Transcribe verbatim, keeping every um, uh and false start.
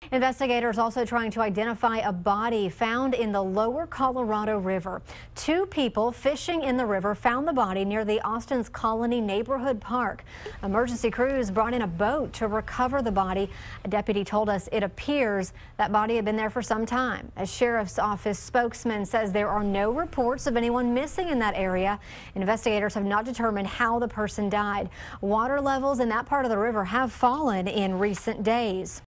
Investigators also trying to identify a body found in the lower Colorado River. Two people fishing in the river found the body near the Austin's Colony Neighborhood Park. Emergency crews brought in a boat to recover the body. A deputy told us it appears that body had been there for some time. A sheriff's office spokesman says there are no reports of anyone missing in that area. Investigators have not determined how the person died. Water levels in that part of the river have fallen in recent days.